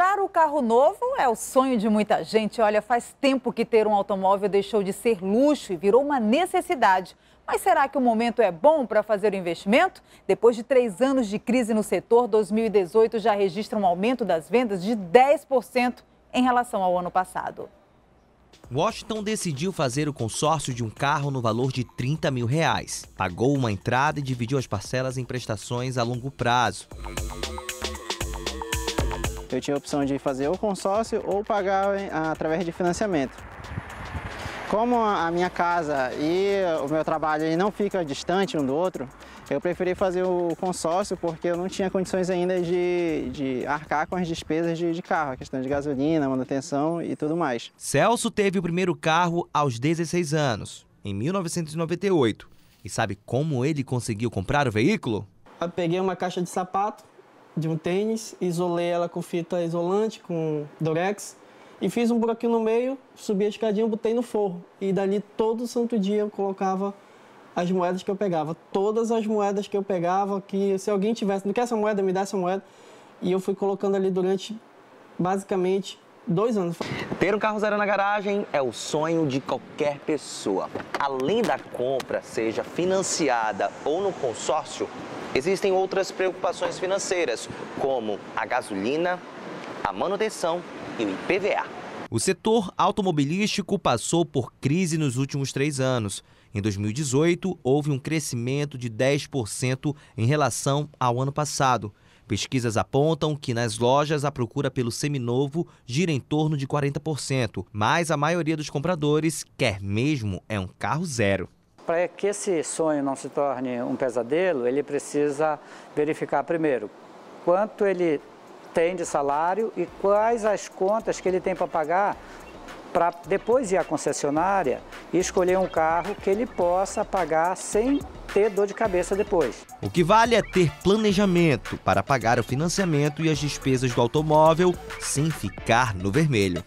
Comprar o carro novo é o sonho de muita gente. Olha, faz tempo que ter um automóvel deixou de ser luxo e virou uma necessidade. Mas será que o momento é bom para fazer o investimento? Depois de 3 anos de crise no setor, 2018 já registra um aumento das vendas de 10% em relação ao ano passado. Washington decidiu fazer o consórcio de um carro no valor de R$30 mil. Pagou uma entrada e dividiu as parcelas em prestações a longo prazo. Eu tinha a opção de fazer ou consórcio ou pagar através de financiamento. Como a minha casa e o meu trabalho não ficam distantes um do outro, eu preferi fazer o consórcio porque eu não tinha condições ainda de arcar com as despesas de carro, a questão de gasolina, manutenção e tudo mais. Celso teve o primeiro carro aos 16 anos, em 1998. E sabe como ele conseguiu comprar o veículo? Eu peguei uma caixa de sapato de um tênis, isolei ela com fita isolante, com durex, e fiz um buraquinho no meio, subi a escadinha, botei no forro. E dali todo santo dia eu colocava as moedas que eu pegava. Todas as moedas que eu pegava, que se alguém tivesse, não quer essa moeda, me dá essa moeda. E eu fui colocando ali durante, basicamente, 2 anos. Ter um carro zero na garagem é o sonho de qualquer pessoa. Além da compra, seja financiada ou no consórcio, existem outras preocupações financeiras, como a gasolina, a manutenção e o IPVA. O setor automobilístico passou por crise nos últimos 3 anos. Em 2018, houve um crescimento de 10% em relação ao ano passado. Pesquisas apontam que nas lojas a procura pelo seminovo gira em torno de 40%, mas a maioria dos compradores quer mesmo um carro zero. Para que esse sonho não se torne um pesadelo, ele precisa verificar primeiro quanto ele tem de salário e quais as contas que ele tem para pagar, para depois ir à concessionária e escolher um carro que ele possa pagar sem ter dor de cabeça depois. O que vale é ter planejamento para pagar o financiamento e as despesas do automóvel sem ficar no vermelho.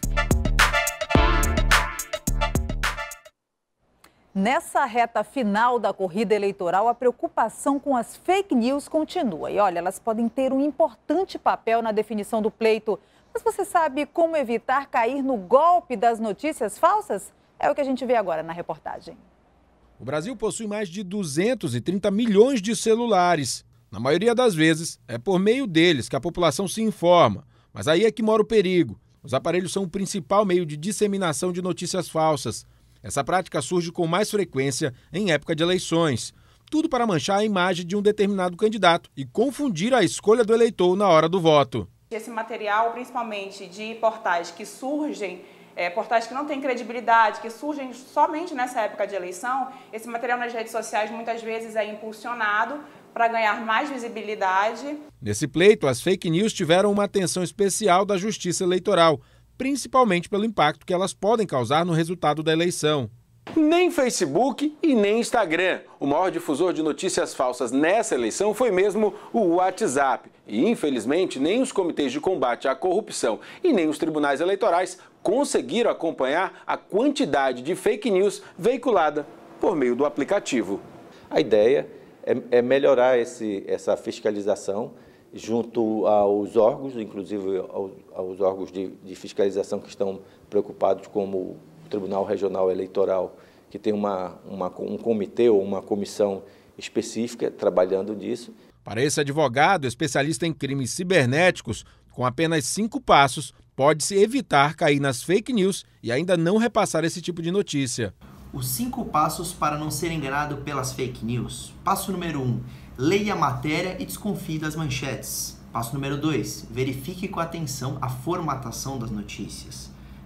Nessa reta final da corrida eleitoral, a preocupação com as fake news continua. E olha, elas podem ter um importante papel na definição do pleito. Mas você sabe como evitar cair no golpe das notícias falsas? É o que a gente vê agora na reportagem. O Brasil possui mais de 230 milhões de celulares. Na maioria das vezes, é por meio deles que a população se informa. Mas aí é que mora o perigo. Os aparelhos são o principal meio de disseminação de notícias falsas. Essa prática surge com mais frequência em época de eleições. Tudo para manchar a imagem de um determinado candidato e confundir a escolha do eleitor na hora do voto. Esse material, principalmente de portais que surgem, portais que não têm credibilidade, que surgem somente nessa época de eleição, esse material nas redes sociais muitas vezes é impulsionado para ganhar mais visibilidade. Nesse pleito, as fake news tiveram uma atenção especial da Justiça Eleitoral, principalmente pelo impacto que elas podem causar no resultado da eleição. Nem Facebook e nem Instagram. O maior difusor de notícias falsas nessa eleição foi mesmo o WhatsApp. E, infelizmente, nem os comitês de combate à corrupção e nem os tribunais eleitorais conseguiram acompanhar a quantidade de fake news veiculada por meio do aplicativo. A ideia é melhorar essa fiscalização junto aos órgãos, inclusive aos órgãos de fiscalização que estão preocupados, como o Tribunal Regional Eleitoral, que tem um comitê ou uma comissão específica trabalhando nisso. Para esse advogado, especialista em crimes cibernéticos, com apenas 5 passos, pode-se evitar cair nas fake news e ainda não repassar esse tipo de notícia. Os 5 passos para não ser enganado pelas fake news. Passo número 1. Leia a matéria e desconfie das manchetes. Passo número 2. Verifique com atenção a formatação das notícias.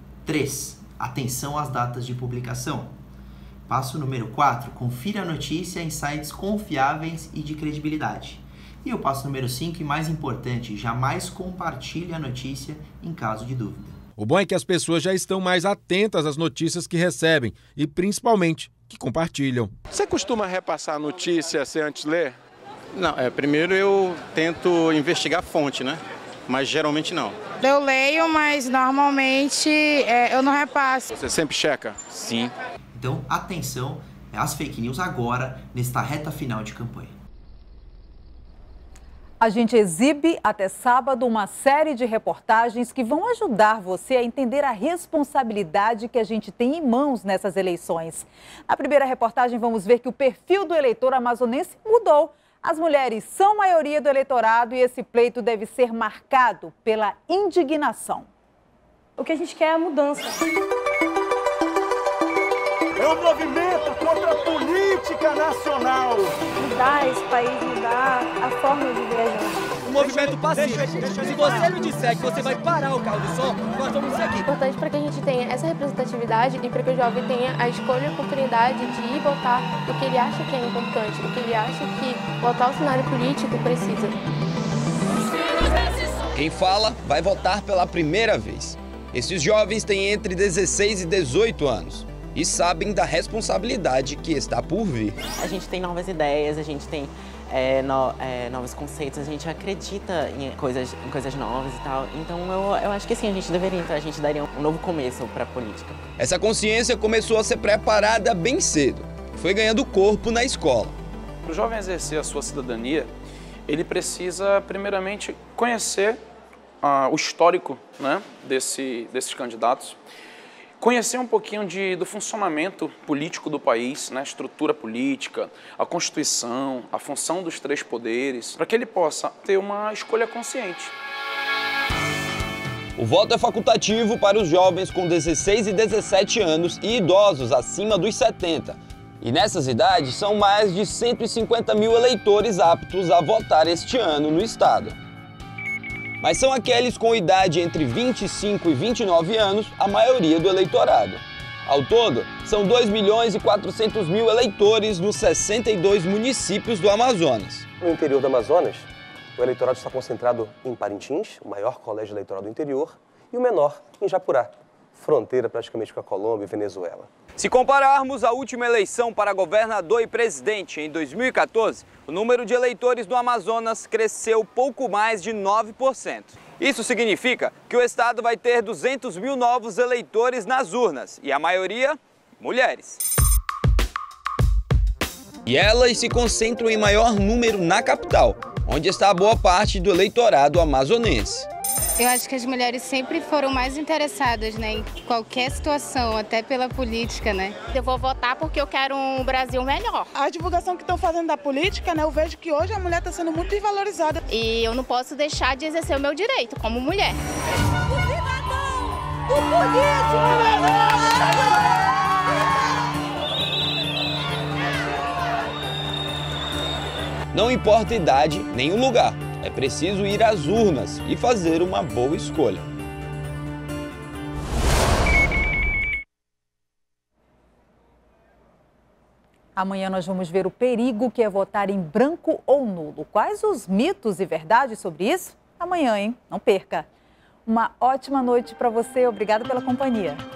3. Atenção às datas de publicação. Passo número 4. Confira a notícia em sites confiáveis e de credibilidade. E o passo número 5, e mais importante, jamais compartilhe a notícia em caso de dúvida. O bom é que as pessoas já estão mais atentas às notícias que recebem e, principalmente, que compartilham. Você costuma repassar a notícia sem antes ler? Não, primeiro eu tento investigar a fonte, né? Mas geralmente não. Eu leio, mas normalmente eu não repasso. Você sempre checa? Sim. Então, atenção às fake news agora, nesta reta final de campanha. A gente exibe até sábado uma série de reportagens que vão ajudar você a entender a responsabilidade que a gente tem em mãos nessas eleições. Na primeira reportagem, vamos ver que o perfil do eleitor amazonense mudou. As mulheres são maioria do eleitorado e esse pleito deve ser marcado pela indignação. O que a gente quer é a mudança. É um movimento contra a política nacional. Mudar esse país, mudar a forma de ver a gente. Um movimento pacífico. Se você não disser que você vai parar o carro de som, nós vamos ser aqui. É importante para que a gente tenha essa representatividade e para que o jovem tenha a escolha e a oportunidade de ir votar o que ele acha que é importante, o que ele acha que votar o cenário político precisa. Quem fala vai votar pela primeira vez. Esses jovens têm entre 16 e 18 anos. E sabem da responsabilidade que está por vir. A gente tem novas ideias, a gente tem novos conceitos, a gente acredita em coisas novas e tal. Então eu acho que sim, a gente daria um novo começo para a política. Essa consciência começou a ser preparada bem cedo. Foi ganhando corpo na escola. Para o jovem exercer a sua cidadania, ele precisa primeiramente conhecer o histórico, né, desses candidatos. Conhecer um pouquinho do funcionamento político do país, né, a estrutura política, a Constituição, a função dos três poderes, para que ele possa ter uma escolha consciente. O voto é facultativo para os jovens com 16 e 17 anos e idosos acima dos 70. E nessas idades são mais de 150 mil eleitores aptos a votar este ano no estado. Mas são aqueles com idade entre 25 e 29 anos, a maioria do eleitorado. Ao todo, são 2.400.000 eleitores nos 62 municípios do Amazonas. No interior do Amazonas, o eleitorado está concentrado em Parintins, o maior colégio eleitoral do interior, e o menor em Japurá, fronteira praticamente com a Colômbia e Venezuela. Se compararmos a última eleição para governador e presidente em 2014, o número de eleitores do Amazonas cresceu pouco mais de 9%. Isso significa que o estado vai ter 200 mil novos eleitores nas urnas, e a maioria, mulheres. E elas se concentram em maior número na capital, onde está a boa parte do eleitorado amazonense. Eu acho que as mulheres sempre foram mais interessadas, né, em qualquer situação, até pela política, né? Eu vou votar porque eu quero um Brasil melhor. A divulgação que estão fazendo da política, né, eu vejo que hoje a mulher está sendo muito desvalorizada. E eu não posso deixar de exercer o meu direito como mulher. O cidadão, o político! Não importa a idade nem o lugar. É preciso ir às urnas e fazer uma boa escolha. Amanhã nós vamos ver o perigo que é votar em branco ou nulo. Quais os mitos e verdades sobre isso? Amanhã, hein? Não perca. Uma ótima noite para você. Obrigada pela companhia.